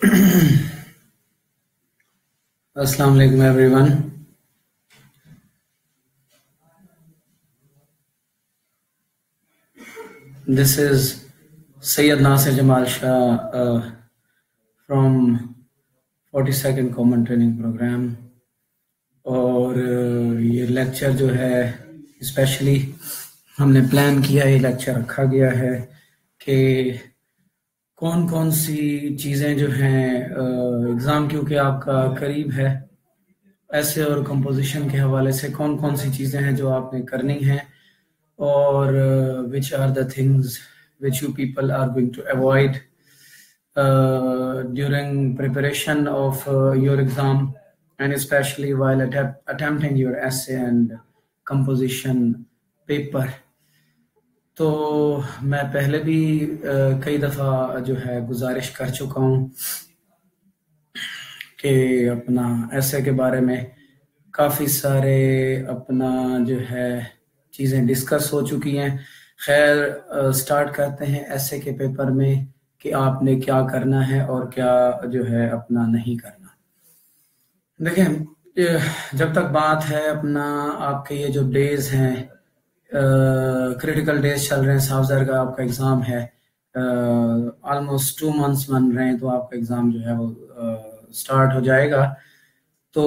Assalamu alaikum everyone. This is Sayyid Nasir Jamal Shah from 42nd Common Training Program. और ये lecture जो है specially हमने plan किया, ये लेक्चर रखा गया है कि कौन कौन सी चीज़ें जो हैं एग्ज़ाम क्योंकि आपका करीब है, ऐसे और कंपोजिशन के हवाले से कौन कौन सी चीज़ें हैं जो आपने करनी हैं और which are the things which you people are going to avoid during preparation of your exam and especially while attempting your essay and composition paper. तो मैं पहले भी कई दफ़ा जो है गुजारिश कर चुका हूँ कि अपना ऐसे के बारे में काफ़ी सारे अपना जो है चीज़ें डिस्कस हो चुकी हैं। खैर स्टार्ट करते हैं ऐसे के पेपर में कि आपने क्या करना है और क्या जो है अपना नहीं करना। देखें, जब तक बात है अपना आपके ये जो डेज हैं, क्रिटिकल डेज चल रहे हैं, सावजर का आपका एग्ज़ाम है, ऑलमोस्ट 2 मंथ्स बन रहे हैं तो आपका एग्ज़ाम जो है वो स्टार्ट हो जाएगा। तो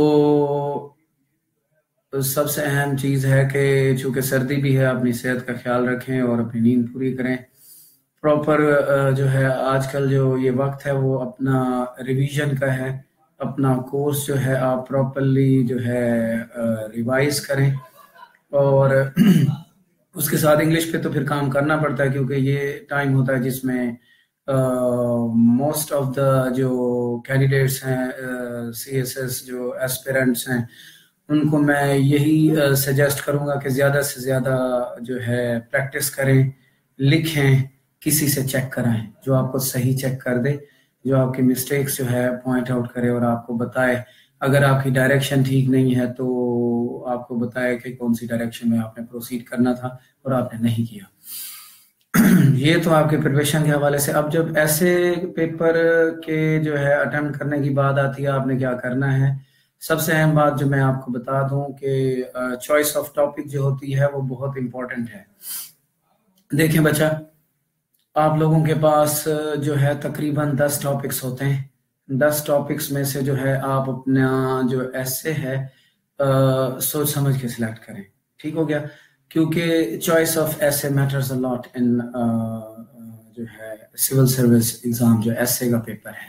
सबसे अहम चीज़ है कि चूँकि सर्दी भी है, अपनी सेहत का ख्याल रखें और अपनी नींद पूरी करें। प्रॉपर जो है आजकल जो ये वक्त है वो अपना रिवीजन का है। अपना कोर्स जो है आप प्रॉपरली जो है रिवाइज करें और उसके साथ इंग्लिश पे तो फिर काम करना पड़ता है क्योंकि ये टाइम होता है जिसमें मोस्ट ऑफ द जो कैंडिडेट्स हैं, CSS जो एस्पिरेंट्स हैं, उनको मैं यही सजेस्ट करूंगा कि ज़्यादा से ज़्यादा जो है प्रैक्टिस करें, लिखें, किसी से चेक कराएं जो आपको सही चेक कर दे, जो आपकी मिस्टेक्स जो है पॉइंट आउट करे और आपको बताए। अगर आपकी डायरेक्शन ठीक नहीं है तो आपको बताए कि कौन सी डायरेक्शन में आपने प्रोसीड करना था और आपने नहीं किया। ये तो आपके प्रिपरेशन के हवाले से। अब जब ऐसे पेपर के जो है अटेम्प्ट करने की बात आती है, आपने क्या करना है, सबसे अहम बात जो मैं आपको बता दूं कि चॉइस ऑफ टॉपिक जो होती है वो बहुत इंपॉर्टेंट है। देखें बच्चा, आप लोगों के पास जो है तकरीबन 10 टॉपिक्स होते हैं। 10 टॉपिक्स में से जो है आप अपना जो एसे है सोच समझ के सिलेक्ट करें। ठीक हो गया? क्योंकि choice of essay matters a lot in जो है सिविल सर्विस एग्जाम जो एसे का पेपर है।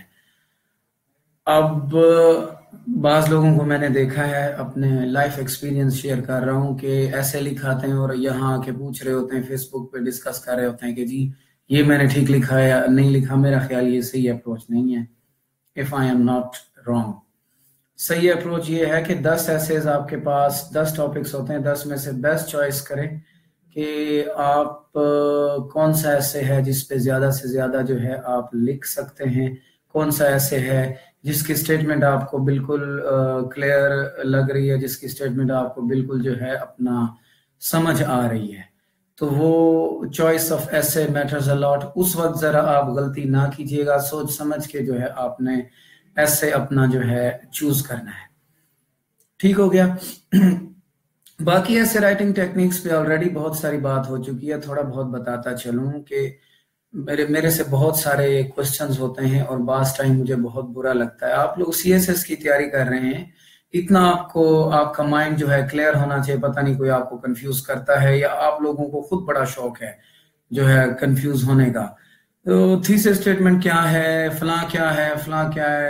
अब बाज़ लोगों को मैंने देखा है, अपने लाइफ एक्सपीरियंस शेयर कर रहा हूँ कि ऐसे लिखाते हैं और यहाँ आके पूछ रहे होते हैं, फेसबुक पे डिस्कस कर रहे होते हैं कि जी ये मैंने ठीक लिखा है या नहीं लिखा, मेरा ख्याल ये सही अप्रोच नहीं है। If I am not wrong, सही अप्रोच ये है कि 10 एसेज आपके पास 10 टॉपिक्स होते हैं, 10 में से बेस्ट चॉइस करें कि आप कौन सा ऐसे है जिस पे ज़्यादा से ज़्यादा जो है आप लिख सकते हैं, कौन सा ऐसे है जिसकी स्टेटमेंट आपको बिल्कुल क्लियर लग रही है, जिसकी स्टेटमेंट आपको बिल्कुल जो है अपना समझ आ रही है। तो वो choice of essay matters a lot. उस वक्त ज़रा आप गलती ना कीजिएगा, सोच समझ के जो है आपने ऐसे अपना जो है चूज करना है। ठीक हो गया? बाकी ऐसे राइटिंग टेक्निक्स पे ऑलरेडी बहुत सारी बात हो चुकी है, थोड़ा बहुत बताता चलूं कि मेरे से बहुत सारे क्वेश्चंस होते हैं और बास टाइम मुझे बहुत बुरा लगता है। आप लोग CSS की तैयारी कर रहे हैं, इतना आपका माइंड जो है क्लियर होना चाहिए। पता नहीं कोई आपको कंफ्यूज करता है या आप लोगों को खुद बड़ा शौक है जो है कंफ्यूज होने का। तो थीसिस स्टेटमेंट क्या है, फलां क्या है, फलां क्या है,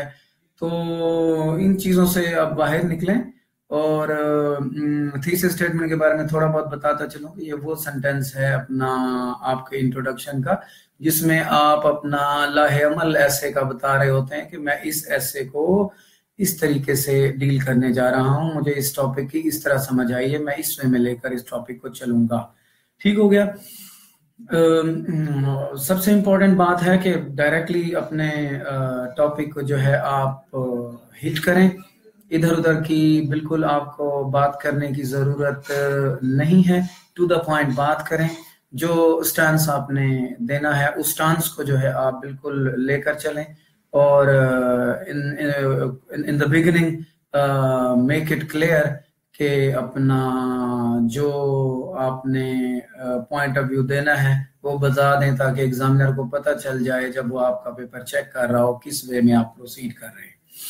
तो इन चीज़ों से आप बाहर निकलें। और थीसिस स्टेटमेंट के बारे में थोड़ा बहुत बताता चलूं कि ये वो सेंटेंस है अपना आपके इंट्रोडक्शन का जिसमें आप अपना लाहेअमल ऐसे का बता रहे होते हैं कि मैं इस ऐसे को इस तरीके से डील करने जा रहा हूं, मुझे इस टॉपिक की इस तरह समझ आई है, मैं इस वे में लेकर इस टॉपिक को चलूंगा। ठीक हो गया? सबसे इम्पोर्टेंट बात है कि डायरेक्टली अपने टॉपिक को जो है आप हिट करें, इधर उधर की बिल्कुल आपको बात करने की ज़रूरत नहीं है, टू द पॉइंट बात करें। जो स्टांस आपने देना है उस स्टांस को जो है आप बिल्कुल लेकर चलें और in the beginning make it clear कि अपना जो आपने पॉइंट ऑफ व्यू देना है वो बता दें, ताकि एग्जामिनर को पता चल जाए जब वो आपका पेपर चेक कर रहा हो किस वे में आप प्रोसीड कर रहे हैं।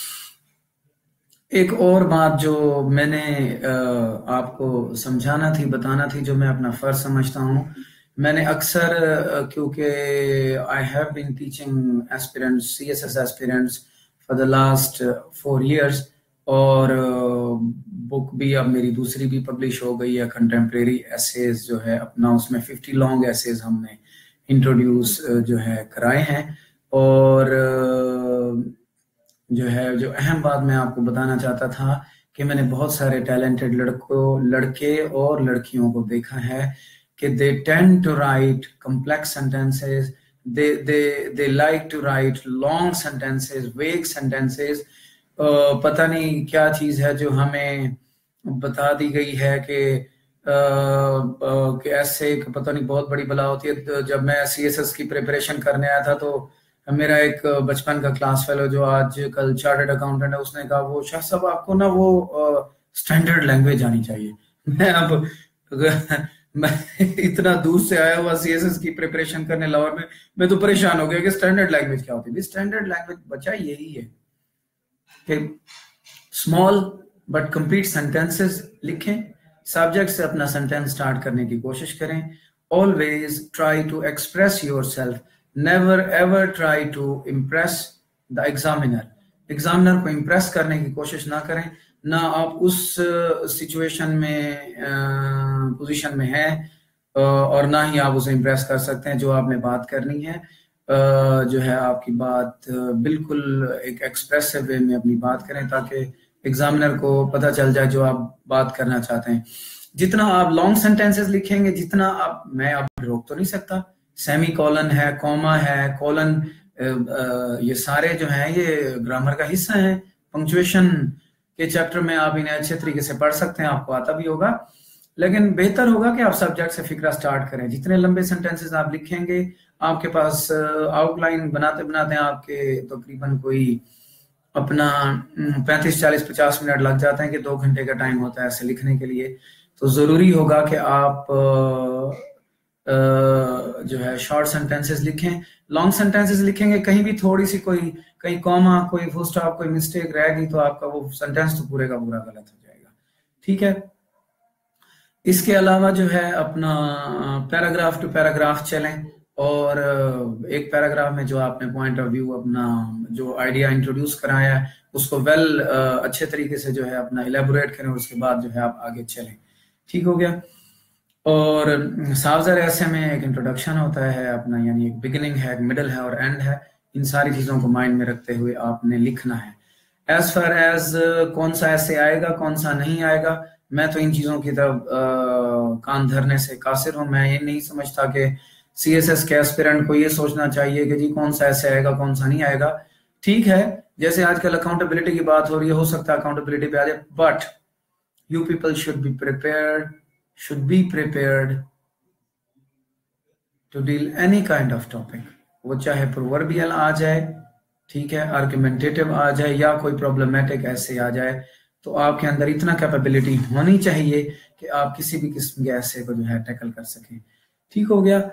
एक और बात जो मैंने आपको समझाना थी, बताना थी, जो मैं अपना फर्ज समझता हूँ, मैंने अक्सर क्योंकि I have been teaching aspirants, CSS aspirants for the last 4 years, और बुक भी अब मेरी दूसरी भी पब्लिश हो गई है, कंटेम्प्रेरी एसेज जो है अपना, उसमें 50 लॉन्ग एसेज हमने इंट्रोड्यूस जो है कराए हैं। और जो है, जो अहम बात मैं आपको बताना चाहता था कि मैंने बहुत सारे टैलेंटेड लड़के और लड़कियों को देखा है कि they tend to write complex sentences, they like to write long sentences, vague sentences। पता नहीं क्या चीज है जो हमें बता दी गई है कि ऐसे पता नहीं बहुत बड़ी बला होती है। जब मैं सीएसएस की प्रिपरेशन करने आया था तो मेरा एक बचपन का क्लास फेलो जो आज कल चार्टर्ड अकाउंटेंट है, उसने कहा वो शाह साहब आपको ना वो स्टैंडर्ड लैंग्वेज आनी चाहिए। मैं अब मैं इतना दूर से आया हुआ सीएसएस की प्रिपरेशन करने लाहौर में, मैं तो परेशान हो गया कि स्टैंडर्ड लैंग्वेज क्या होती है। स्टैंडर्ड लैंग्वेज बच्चा यही है कि स्मॉल बट कंप्लीट सेंटेंसेस लिखें, सब्जेक्ट से अपना सेंटेंस स्टार्ट करने की कोशिश करें। Always try to express yourself, never ever try to impress the examiner. Examiner को इम्प्रेस करने की कोशिश ना करें, ना आप उस सिचुएशन में पोजीशन में हैं और ना ही आप उसे इम्प्रेस कर सकते हैं। जो आपने बात करनी है जो है आपकी बात बिल्कुल एक एक्सप्रेसिव वे में अपनी बात करें, ताकि एग्जामिनर को पता चल जाए जो आप बात करना चाहते हैं। जितना आप लॉन्ग सेंटेंसेस लिखेंगे, जितना आप, मैं आप रोक तो नहीं सकता, सेमी कॉलन है, कॉमा है, कॉलन, ये सारे जो हैं ये ग्रामर का हिस्सा है। पंक्चुएशन के चैप्टर में आप इन्हें अच्छे तरीके से पढ़ सकते हैं, आपको आता भी होगा, लेकिन बेहतर होगा कि आप सब्जेक्ट से फिक्रा स्टार्ट करें। जितने लंबे सेंटेंसेस आप लिखेंगे, आपके पास आउटलाइन बनाते बनाते आपके तकरीबन कोई अपना 35, 40, 50 मिनट लग जाते हैं कि 2 घंटे का टाइम होता है ऐसे लिखने के लिए। तो जरूरी होगा कि आप जो है शॉर्ट सेंटेंसेस लिखें। लॉन्ग सेंटेंसेस लिखेंगे, कहीं भी थोड़ी सी कोई कहीं कॉमा, कोई फुल स्टॉप, कोई मिस्टेक रह गई तो आपका वो सेंटेंस तो पूरे का पूरा गलत हो जाएगा। ठीक है, इसके अलावा जो है अपना पैराग्राफ टू पैराग्राफ चलें, और एक पैराग्राफ में जो आपने पॉइंट ऑफ व्यू अपना जो आइडिया इंट्रोड्यूस कराया है उसको अच्छे तरीके से जो है अपना इलेबोरेट करें, और उसके बाद जो है आप आगे चलें। ठीक हो गया। और सावज़र ऐसे में एक इंट्रोडक्शन होता है अपना, यानी एक बिगिनिंग है, एक मिडल है और एंड है। इन सारी चीज़ों को माइंड में रखते हुए आपने लिखना है। एज फार एज कौन सा ऐसे आएगा कौन सा नहीं आएगा, मैं तो इन चीज़ों की तरफ कान धरने से कासिर हूँ। मैं ये नहीं समझता कि सीएसएस के एस्पिरेंट को ये सोचना चाहिए कि जी कौन सा ऐसे आएगा कौन सा नहीं आएगा। ठीक है, जैसे आजकल अकाउंटेबिलिटी की बात हो रही है, हो सकता है अकाउंटेबिलिटी पे आ जाए, but you people should be prepared to deal any kind of topic। वो चाहे प्रोवर्बियल आ जाए, ठीक है, आर्गुमेंटेटिव आ जाए, या कोई प्रॉब्लमेटिक ऐसे आ जाए, तो आपके अंदर इतना कैपेबिलिटी होनी चाहिए कि आप किसी भी किस्म के ऐसे को जो है टैकल कर सकें। ठीक हो गया।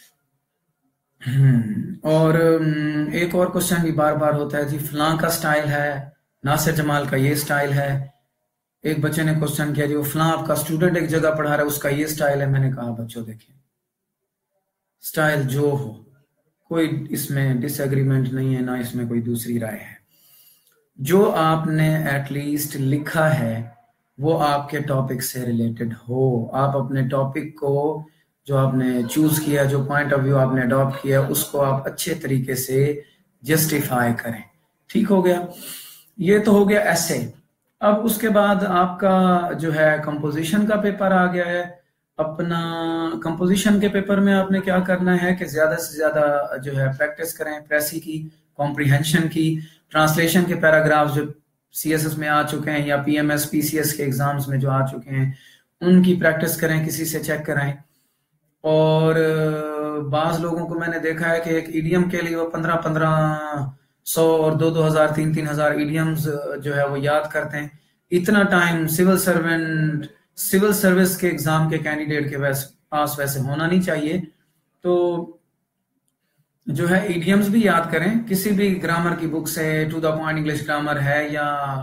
और एक और क्वेश्चन भी बार बार होता है, जी फलां का स्टाइल है, नासिर जमाल का ये स्टाइल है। एक बच्चे ने क्वेश्चन किया, जो फलां आपका स्टूडेंट एक जगह पढ़ा रहा है उसका ये स्टाइल है। मैंने कहा बच्चों देखिए, स्टाइल जो हो, कोई इसमें डिसएग्रीमेंट नहीं है, ना इसमें कोई दूसरी राय है। जो आपने एटलीस्ट लिखा है वो आपके टॉपिक से रिलेटेड हो। आप अपने टॉपिक को जो आपने चूज किया, जो पॉइंट ऑफ व्यू आपने अडॉप्ट किया, उसको आप अच्छे तरीके से जस्टिफाई करें। ठीक हो गया। ये तो हो गया ऐसे। अब उसके बाद आपका जो है कंपोजिशन का पेपर आ गया है। अपना कंपोजिशन के पेपर में आपने क्या करना है कि ज्यादा से ज्यादा जो है प्रैक्टिस करें प्रेसी की, कॉम्प्रिहेंशन की, ट्रांसलेशन के पैराग्राफ जो सीएसएस में आ चुके हैं या पीएमएस पीसीएस के एग्जाम्स में जो आ चुके हैं उनकी प्रैक्टिस करें, किसी से चेक कराएं। और बाज लोगों को मैंने देखा है कि एक ईडीएम के लिए वो 15-15 100 और 2-2 हजार 3-3 हजार इडियम्स जो है वो याद करते हैं। इतना टाइम सिविल सर्विस के एग्जाम के कैंडिडेट के पास वैसे होना नहीं चाहिए। तो जो है इडियम्स भी याद करें, किसी भी ग्रामर की बुक से, to the point English grammar है या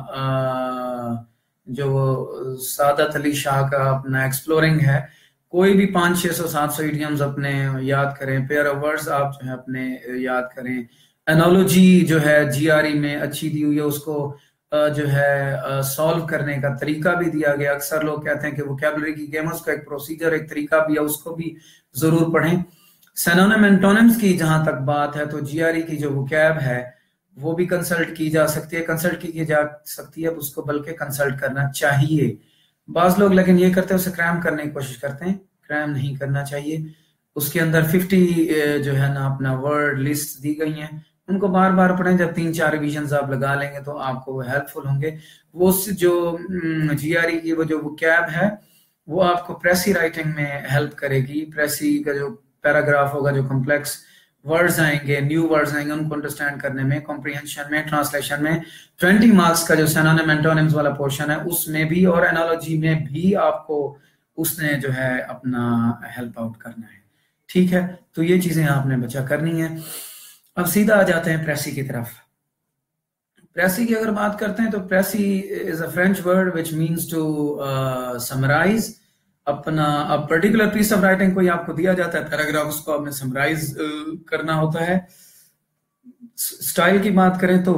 जो सादत अली शाह का अपना एक्सप्लोरिंग है, कोई भी 500-600-700 इडियम्स अपने याद करें। पेयर ऑफ वर्ड्स आप जो है अपने याद करें। एनोलॉजी जो है जीआरई में अच्छी दी हुई है, उसको जो है सॉल्व करने का तरीका भी दिया गया। अक्सर लोग कहते हैं कि वोकैबुलरी की गेम, उसका एक प्रोसीजर, एक तरीका भी है, उसको भी जरूर पढ़ें। सिनोनिम एंटोनिम्स की जहां तक बात है तो जीआरई की जो वोकैब है वो भी कंसल्ट की जा सकती है, कंसल्ट की जा सकती है, उसको बल्कि कंसल्ट करना चाहिए। बाज लोग लेकिन ये करते हैं, उसे क्रैम करने की कोशिश करते हैं, क्रैम नहीं करना चाहिए। उसके अंदर 50 जो है ना अपना वर्ड लिस्ट दी गई हैं, उनको बार बार पढ़ें। जब 3-4 रिविजन आप लगा लेंगे तो आपको हेल्पफुल होंगे। वो जो जीआरई की वो जो वोकैब है वो आपको प्रेसी राइटिंग में हेल्प करेगी। प्रेसी का जो पैराग्राफ होगा, जो कॉम्प्लेक्स वर्ड्स आएंगे, न्यू वर्ड्स आएंगे, उनको अंडरस्टैंड करने में, कॉम्प्रिहेंशन में, ट्रांसलेशन में 20 मार्क्स का जो सिनोनिम एंटोनिम्स वाला पोर्शन है उसमें भी और एनालॉजी में भी आपको उसने जो है अपना हेल्प आउट करना है। ठीक है, तो ये चीजें आपने बचा करनी है। अब सीधा आ जाते हैं प्रेसी की तरफ। प्रेसी की अगर बात करते हैं तो precis is a French word which means to summarise अपना पर्टिकुलर पीस ऑफ राइटिंग। कोई आपको दिया जाता है पैराग्राफ, उसको आपने समराइज करना होता है। स्टाइल की बात करें तो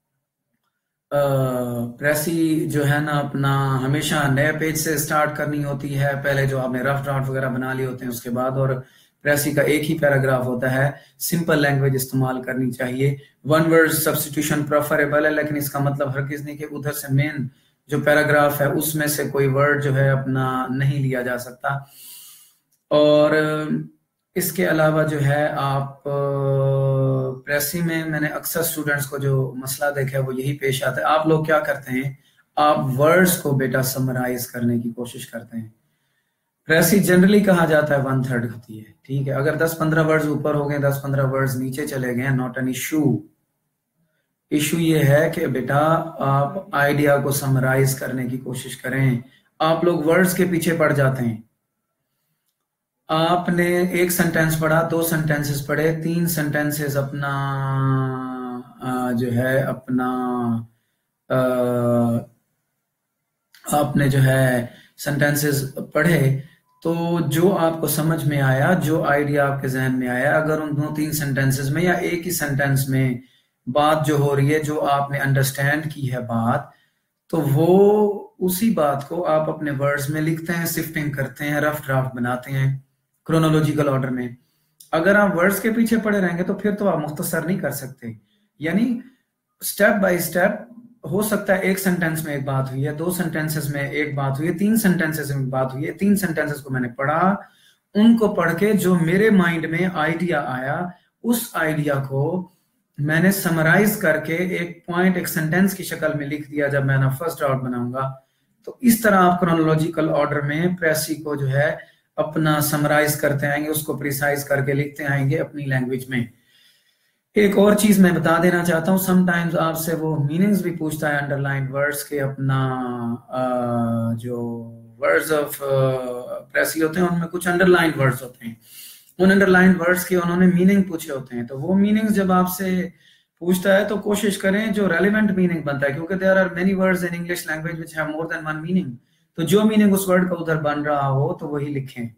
प्रेसी जो है ना अपना हमेशा नए पेज से स्टार्ट करनी होती है, पहले जो आपने रफ ड्राफ्ट वगैरह बना लिए होते हैं उसके बाद, और प्रेसी का एक ही पैराग्राफ होता है। सिंपल लैंग्वेज इस्तेमाल करनी चाहिए। वन वर्ड सब्स्टिट्यूशन प्रेफरेबल है, लेकिन इसका मतलब हरगिज नहीं कि उधर से मेन जो पैराग्राफ है उसमें से कोई वर्ड जो है अपना नहीं लिया जा सकता। और इसके अलावा जो है आप प्रेसी में मैंने अक्सर स्टूडेंट्स को जो मसला देखा है वो यही पेश आता है। आप लोग क्या करते हैं, आप वर्ड्स को बेटा समराइज करने की कोशिश करते हैं। प्रेसी जनरली कहा जाता है 1/3 होती है, ठीक है। अगर 10-15 वर्ड्स ऊपर हो गए, 10-15 वर्ड्स नीचे चले गए, नॉट एन इशू। इशू ये है कि बेटा आप आइडिया को समराइज करने की कोशिश करें। आप लोग वर्ड्स के पीछे पड़ जाते हैं। आपने एक सेंटेंस पढ़ा, 2 सेंटेंसेस पढ़े, 3 सेंटेंसेस अपना जो है अपना आपने जो है सेंटेंसेस पढ़े, तो जो आपको समझ में आया, जो आइडिया आपके जहन में आया, अगर उन 2-3 सेंटेंसेस में या एक ही सेंटेंस में बात जो हो रही है, जो आपने अंडरस्टैंड की है बात, तो वो उसी बात को आप अपने वर्ड्स में लिखते हैं, शिफ्टिंग करते हैं, रफ ड्राफ्ट बनाते हैं क्रोनोलॉजिकल ऑर्डर में। अगर आप वर्ड्स के पीछे पड़े रहेंगे तो फिर तो आप मुख्तसर नहीं कर सकते। यानी स्टेप बाय स्टेप हो सकता है एक सेंटेंस में एक बात हुई है, 2 सेंटेंसेस में एक बात हुई है, 3 सेंटेंसेस में बात हुई है। 3 सेंटेंसेस को मैंने पढ़ा, उनको पढ़ के जो मेरे माइंड में आइडिया आया, उस आइडिया को मैंने समराइज करके एक पॉइंट, एक सेंटेंस की शक्ल में लिख दिया जब मैं फर्स्ट ड्राफ्ट बनाऊंगा। तो इस तरह आप क्रोनोलॉजिकल ऑर्डर में प्रेसी को जो है अपना समराइज करते आएंगे, उसको प्रिसाइज करके लिखते आएंगे अपनी लैंग्वेज में। एक और चीज मैं बता देना चाहता हूँ, समटाइम्स आपसे वो मीनिंग्स भी पूछता है अंडरलाइन वर्ड्स के। अपना जो वर्ड्स ऑफ प्रेसी होते हैं उनमें कुछ अंडरलाइन वर्ड्स होते हैं, उन अंडरलाइन वर्ड्स के उन्होंने मीनिंग पूछे होते हैं। तो वो मीनिंग्स जब आपसे पूछता है तो कोशिश करें जो रेलिवेंट मीनिंग बनता है, क्योंकि there are many words in English language which have more than one meaning. तो जो मीनिंग उस वर्ड का उधर बन रहा हो तो वही लिखें।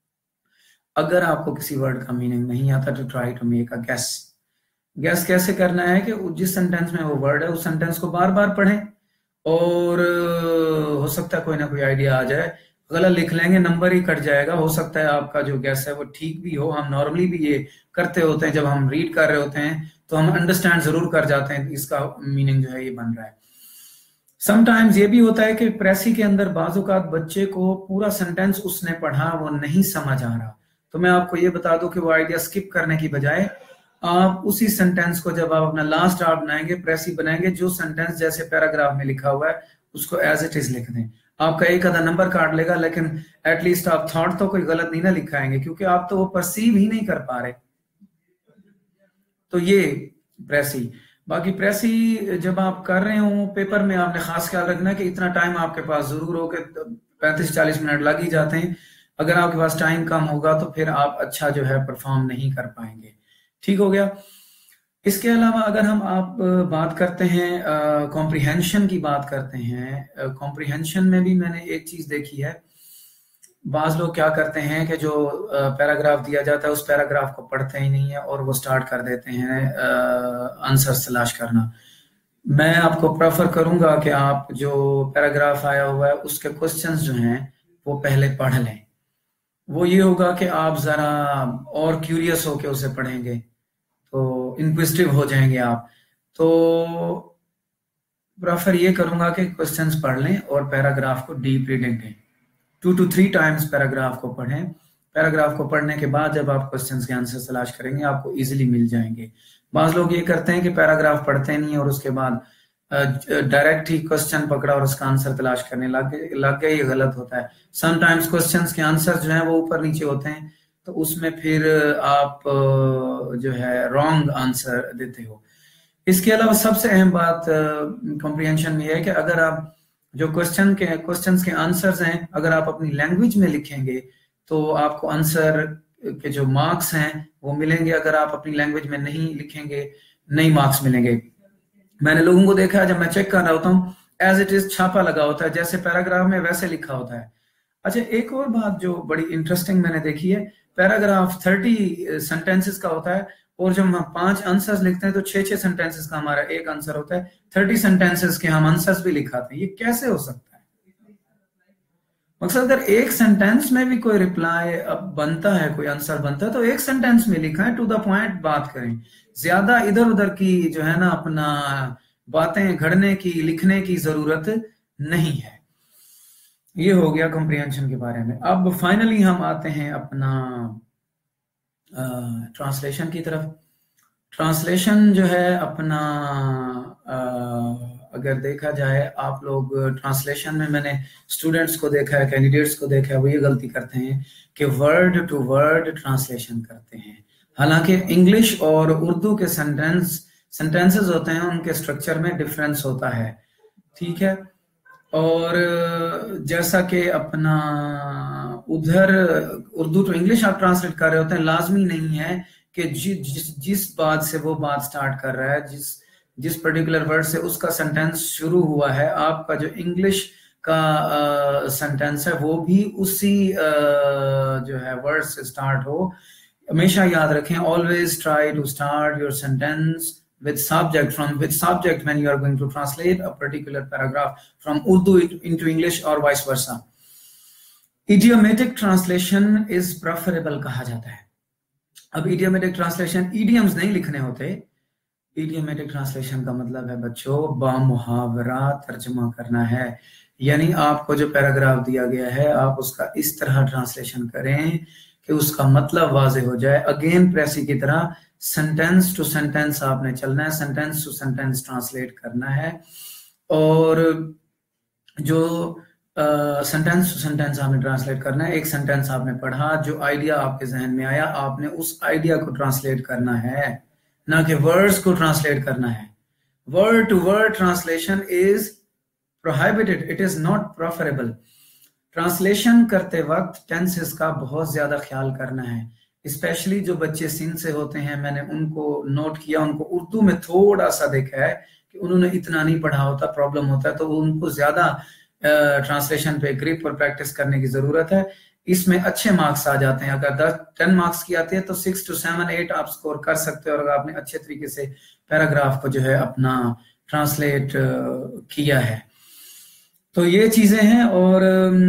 अगर आपको किसी वर्ड का मीनिंग नहीं आता तो try to make a guess. Guess कैसे करना है कि जिस सेंटेंस में वो वर्ड है उस सेंटेंस को बार बार पढ़ें, और हो सकता है कोई ना कोई आइडिया आ जाए। गलत लिख लेंगे, नंबर ही कट जाएगा। हो सकता है आपका जो गेस है वो ठीक भी हो। हम नॉर्मली भी ये करते होते हैं, जब हम रीड कर रहे होते हैं तो हम अंडरस्टैंड जरूर कर जाते हैं इसका मीनिंग जो है ये बन रहा है। समटाइम्स ये भी होता है कि प्रेसी के अंदर बाजुकात बच्चे को पूरा सेंटेंस उसने पढ़ा वो नहीं समझ आ रहा, तो मैं आपको ये बता दूं कि वो आइडिया स्किप करने की बजाय आप उसी सेंटेंस को जब आप अपना लास्ट ड्राफ्ट बनाएंगे, प्रेसी बनाएंगे, जो सेंटेंस जैसे पैराग्राफ में लिखा हुआ है उसको एज इट इज लिख दें। आपका एक आधा नंबर काट लेगा, लेकिन एटलीस्ट आप थॉट तो कोई गलत नहीं ना लिखाएंगे, क्योंकि आप तो वो परसीव ही नहीं कर पा रहे। तो ये प्रेसी बाकी प्रेसी जब आप कर रहे हो पेपर में, आपने खास ख्याल रखना कि इतना टाइम आपके पास जरूर हो कि 35-40 मिनट लग ही जाते हैं। अगर आपके पास टाइम कम होगा तो फिर आप अच्छा जो है परफॉर्म नहीं कर पाएंगे। ठीक हो गया। इसके अलावा अगर हम आप बात करते हैं कॉम्प्रिहेंशन की बात करते हैं, कॉम्प्रिहेंशन में भी मैंने एक चीज देखी है। बाज लोग क्या करते हैं कि जो पैराग्राफ दिया जाता है उस पैराग्राफ को पढ़ते ही नहीं है और वो स्टार्ट कर देते हैं आंसर तलाश करना। मैं आपको प्रेफर करूंगा कि आप जो पैराग्राफ आया हुआ है उसके क्वेश्चंस जो हैं वो पहले पढ़ लें। वो ये होगा कि आप जरा और क्यूरियस होके उसे पढ़ेंगे तो इंक्विजिटिव हो जाएंगे आप। तो प्रेफर ये करूंगा कि क्वेश्चंस पढ़ लें और पैराग्राफ को डीप रीडिंग दें। 2 to 3 टाइम्स पैराग्राफ को पढ़ें। पैराग्राफ को पढ़ने के बाद जब आप क्वेश्चंस के आंसर तलाश करेंगे आपको इजीली मिल जाएंगे। बाज लोग ये करते हैं कि पैराग्राफ पढ़ते नहीं और उसके बाद डायरेक्ट ही क्वेश्चन पकड़ा और उसका आंसर तलाश करने लग गए। ये गलत होता है। समटाइम्स क्वेश्चंस के आंसर जो है वो ऊपर नीचे होते हैं तो उसमें फिर आप जो है रॉन्ग आंसर देते हो। इसके अलावा सबसे अहम बात कॉम्प्रिहेंशन में है कि अगर आप जो क्वेश्चंस के आंसर्स हैं अगर आप अपनी लैंग्वेज में लिखेंगे तो आपको आंसर के जो मार्क्स हैं वो मिलेंगे। अगर आप अपनी लैंग्वेज में नहीं लिखेंगे नहीं मार्क्स मिलेंगे। मैंने लोगों को देखा है जब मैं चेक कर रहा होता हूँ एज इट इज छापा लगा होता है, जैसे पैराग्राफ में वैसे लिखा होता है। अच्छा, एक और बात जो बड़ी इंटरेस्टिंग मैंने देखी है, पैराग्राफ 30 सेंटेंसेस का होता है और जब हम 5 आंसर्स लिखते हैं तो 6-6 सेंटेंसेस का हमारा एक आंसर होता है। 30 सेंटेंसेस के हम आंसर्स भी लिखाते हैं। ये कैसे हो सकता है? मकसद अगर एक सेंटेंस में भी कोई रिप्लाई अब बनता है, कोई आंसर बनता है तो एक सेंटेंस में लिखा है, टू द पॉइंट बात करें। ज्यादा इधर उधर की जो है ना अपना बातें घड़ने की लिखने की जरूरत नहीं है। ये हो गया कॉम्प्रिहेंशन के बारे में। अब फाइनली हम आते हैं अपना ट्रांसलेशन की तरफ। ट्रांसलेशन जो है अपना अगर देखा जाए, आप लोग ट्रांसलेशन में मैंने स्टूडेंट्स को देखा है, कैंडिडेट्स को देखा है, वो ये गलती करते हैं कि वर्ड टू वर्ड ट्रांसलेशन करते हैं। हालांकि इंग्लिश और उर्दू के सेंटेंसेस होते हैं, उनके स्ट्रक्चर में डिफरेंस होता है। ठीक है। और जैसा कि अपना उधर उर्दू टू इंग्लिश आप ट्रांसलेट कर रहे होते हैं, लाजमी नहीं है कि जिस बात से वो बात स्टार्ट कर रहा है, जिस पर्टिकुलर वर्ड से उसका सेंटेंस शुरू हुआ है, आपका जो इंग्लिश का सेंटेंस है वो भी उसी जो है वर्ड से स्टार्ट हो। हमेशा याद रखें, always try to start your sentence with subject when you are going to translate a particular paragraph from Urdu into English or vice versa. Idiomatic translation is preferable कहा जाता है। अब idiomatic translation idioms नहीं लिखने होते। idiomatic translation का मतलब है बच्चों बामुहावरा तर्जुमा करना है। यानी आपको जो पैराग्राफ दिया गया है आप उसका इस तरह ट्रांसलेशन करें कि उसका मतलब वाज़ेह हो जाए। अगेन प्रेसी की तरह सेंटेंस टू सेंटेंस आपने चलना है, सेंटेंस टू सेंटेंस ट्रांसलेट करना है। और जो सेंटेंस टू सेंटेंस आपने ट्रांसलेट करना है, एक सेंटेंस आपने पढ़ा, जो आइडिया आपके जहन में आया आपने उस आइडिया को ट्रांसलेट करना है, ना कि वर्ड्स को ट्रांसलेट करना है। Word to word translation is prohibited, it is not preferable. Translation करते वक्त टेंसेस का बहुत ज्यादा ख्याल करना है, स्पेशली जो बच्चे सिंध से होते हैं। मैंने उनको नोट किया, उनको उर्दू में थोड़ा सा देखा है कि उन्होंने इतना नहीं पढ़ा होता, प्रॉब्लम होता है, तो उनको ज्यादा ट्रांसलेशन पे ग्रिप और प्रैक्टिस करने की जरूरत है। इसमें अच्छे मार्क्स आ जाते हैं। अगर 10 मार्क्स की आती है तो 6 to 7, 8 आप स्कोर कर सकते हो, और अगर आपने अच्छे तरीके से पैराग्राफ को जो है अपना ट्रांसलेट किया है। तो ये चीजें हैं। और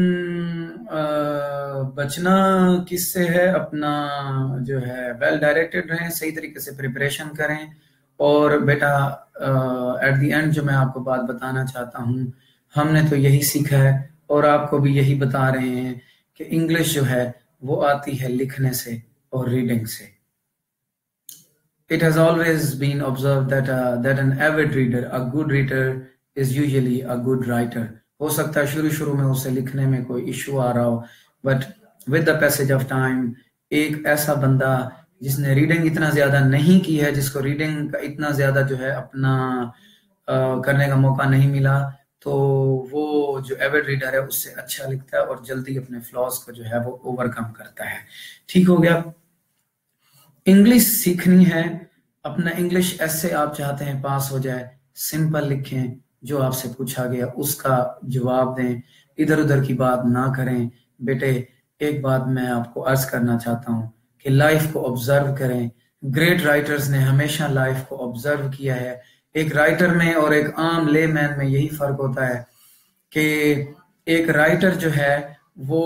बचना किससे है, अपना जो है वेल डायरेक्टेड रहें, सही तरीके से प्रिपरेशन करें। और बेटा एट द एंड जो मैं आपको बात बताना चाहता हूँ, हमने तो यही सीखा है और आपको भी यही बता रहे हैं कि इंग्लिश जो है वो आती है लिखने से और रीडिंग से। It has always been observed that an avid reader, a good reader, is usually a good writer. हो सकता है शुरू में उसे लिखने में कोई इशू आ रहा हो, but with the passage of time एक ऐसा बंदा जिसने रीडिंग इतना ज्यादा नहीं की है, जिसको रीडिंग का इतना ज्यादा जो है अपना करने का मौका नहीं मिला, तो वो जो एविड रीडर है उससे अच्छा लिखता है और जल्दी अपने फ्लॉज को जो है वो ओवरकम करता है। ठीक हो गया। इंग्लिश सीखनी है, अपना इंग्लिश ऐसे आप चाहते हैं पास हो जाए, सिंपल लिखें, जो आपसे पूछा गया उसका जवाब दें, इधर उधर की बात ना करें। बेटे एक बात मैं आपको अर्ज करना चाहता हूं कि लाइफ को ऑब्जर्व करें। ग्रेट राइटर्स ने हमेशा लाइफ को ऑब्जर्व किया है। एक राइटर में और एक आम लेमैन में यही फर्क होता है कि एक राइटर जो है वो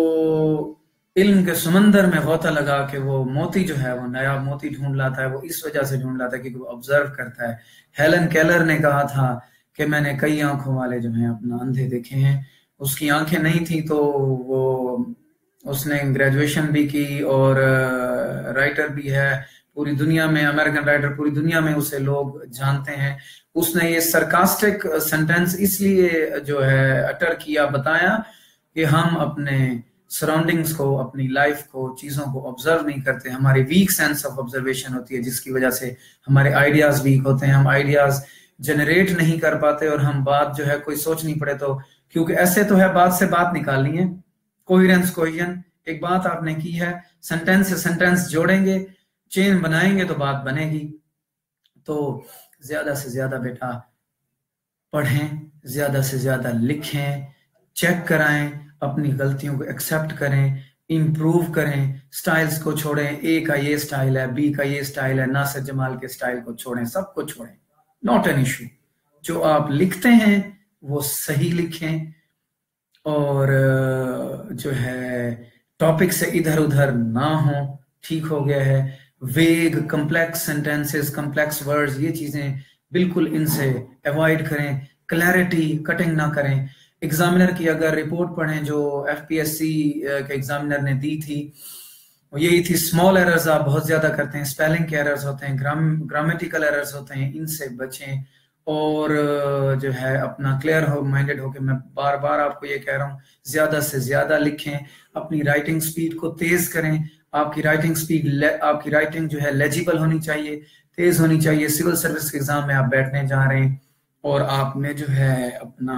इल्म के समंदर में गोता लगा के वो मोती जो है वो नया मोती ढूंढ लाता है। वो इस वजह से ढूंढ लाता है क्योंकि वो ऑब्जर्व करता है। हेलन केलर ने कहा था कि मैंने कई आंखों वाले जो हैं अपना अंधे देखे हैं। उसकी आंखें नहीं थी तो वो उसने ग्रेजुएशन भी की और राइटर भी है, पूरी दुनिया में अमेरिकन राइटर, पूरी दुनिया में उसे लोग जानते हैं। उसने ये सरकास्टिक सेंटेंस इसलिए जो है अटर किया, बताया कि हम अपने सराउंडिंग्स को, अपनी लाइफ को, चीजों को ऑब्जर्व नहीं करते। हमारी वीक सेंस ऑफ ऑब्जर्वेशन होती है जिसकी वजह से हमारे आइडियाज वीक होते हैं, हम आइडियाज जनरेट नहीं कर पाते और हम बात जो है कोई सोचनी पड़े तो, क्योंकि ऐसे तो है बात से बात निकालनी है, कोहेरेंस कोहेजन, एक बात आपने की है, सेंटेंस से सेंटेंस जोड़ेंगे, चेन बनाएंगे तो बात बनेगी। तो ज्यादा से ज्यादा बेटा पढ़ें, ज्यादा से ज्यादा लिखें, चेक कराएं, अपनी गलतियों को एक्सेप्ट करें, इंप्रूव करें, स्टाइल्स को छोड़ें। ए का ये स्टाइल है, बी का ये स्टाइल है, नासिर जमाल के स्टाइल को छोड़ें, सबको छोड़ें, नॉट एन इशू। जो आप लिखते हैं वो सही लिखें और जो है टॉपिक से इधर उधर ना हो। ठीक हो गया है। वेग, कम्प्लेक्स सेंटेंसेस, कम्प्लेक्स वर्ड्स, ये चीजें बिल्कुल इनसे अवॉइड करें। क्लैरिटी कटिंग ना करें। एग्जामिनर की अगर रिपोर्ट पढ़ें जो एफपीएससी के एग्जामिनर ने दी थी, यही थी, स्मॉल एरर्स आप बहुत ज्यादा करते हैं, स्पेलिंग के एरर्स होते हैं, ग्रामेटिकल एरर्स होते हैं, इनसे बचें और जो है अपना क्लियर हो माइंडेड होकर, मैं बार बार आपको ये कह रहा हूँ, ज्यादा से ज्यादा लिखें, अपनी राइटिंग स्पीड को तेज करें। आपकी राइटिंग स्पीड, आपकी राइटिंग जो है लेजिबल होनी चाहिए, तेज होनी चाहिए। सिविल सर्विस के एग्जाम में आप बैठने जा रहे हैं और आपने जो है अपना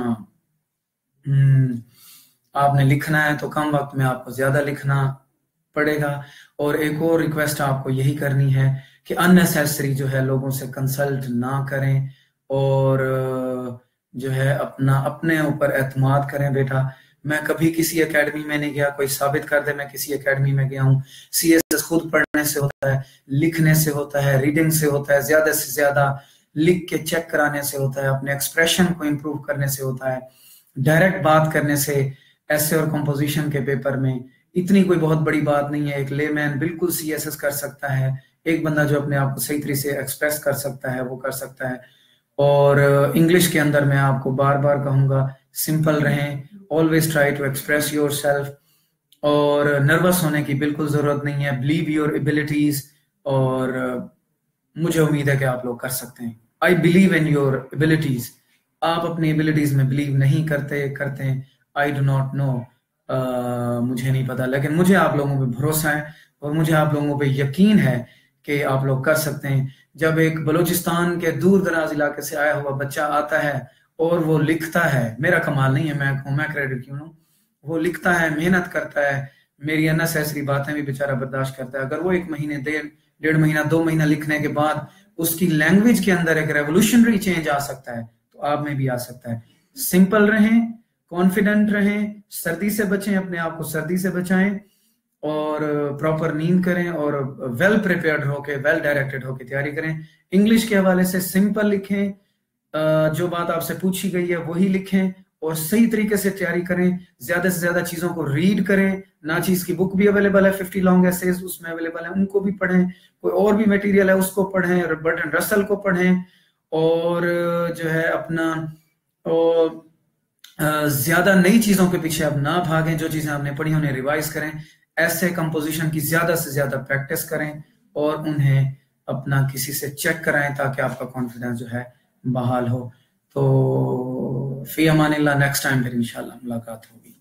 आपने लिखना है तो कम वक्त में आपको ज्यादा लिखना पड़ेगा। और एक और रिक्वेस्ट आपको यही करनी है कि अननेसेसरी जो है लोगों से कंसल्ट ना करें और जो है अपना अपने ऊपर एतमाद करें। बेटा मैं कभी किसी एकेडमी में नहीं गया, कोई साबित कर दे मैं किसी एकेडमी में गया हूँ। सीएसएस खुद पढ़ने से होता है, लिखने से होता है, रीडिंग से होता है, ज्यादा से ज्यादा लिख के चेक कराने से होता है, अपने एक्सप्रेशन को इम्प्रूव करने से होता है, डायरेक्ट बात करने से। ऐसे और कंपोजिशन के पेपर में इतनी कोई बहुत बड़ी बात नहीं है, एक लेमैन बिल्कुल सीएसएस कर सकता है, एक बंदा जो अपने आप को सही तरीके से एक्सप्रेस कर सकता है वो कर सकता है। और इंग्लिश के अंदर मैं आपको बार बार कहूंगा, सिंपल रहें, always try to express yourself और नर्वस होने की बिल्कुल जरूरत नहीं है। बिलीव योर एबिलिटीज और मुझे उम्मीद है कि आप लोग कर सकते हैं। I believe in your abilities. आप अपनी एबिलिटीज में बिलीव नहीं करते आई डू नॉट नो, मुझे नहीं पता, लेकिन मुझे आप लोगों पे भरोसा है और मुझे आप लोगों पे यकीन है कि आप लोग कर सकते हैं। जब एक बलूचिस्तान के दूर दराज इलाके से आया हुआ बच्चा आता है और वो लिखता है, मेरा कमाल नहीं है, मैं क्रेडिट क्यों लूं, वो लिखता है, मेहनत करता है, मेरी अननेसेसरी बातें भी बेचारा बर्दाश्त करता है। अगर वो 1 महीने, 1.5 महीना, 2 महीना लिखने के बाद उसकी लैंग्वेज के अंदर एक रेवोल्यूशनरी चेंज आ सकता है, तो आप में भी आ सकता है। सिंपल रहें, कॉन्फिडेंट रहें, सर्दी से बचें, अपने आप को सर्दी से बचाएं और प्रॉपर नींद करें और वेल प्रिपेयर्ड होके, वेल डायरेक्टेड होके तैयारी करें। इंग्लिश के हवाले से सिंपल लिखें, जो बात आपसे पूछी गई है वही लिखें और सही तरीके से तैयारी करें। ज्यादा से ज्यादा चीजों को रीड करें। नाचीज की बुक भी अवेलेबल है, 50 लॉन्ग एसेज उसमें अवेलेबल है, उनको भी पढ़ें। कोई और भी मटेरियल है उसको पढ़ें, बर्टन रसल को पढ़ें और जो है अपना ज्यादा नई चीजों के पीछे अब ना भागें। जो चीजें आपने पढ़ी उन्हें रिवाइज करें। ऐसे कंपोजिशन की ज्यादा से ज्यादा प्रैक्टिस करें और उन्हें अपना किसी से चेक कराएं ताकि आपका कॉन्फिडेंस जो है बहाल हो। तो फी अमानिल्लाह, नेक्स्ट टाइम फिर इंशाल्लाह मुलाकात होगी।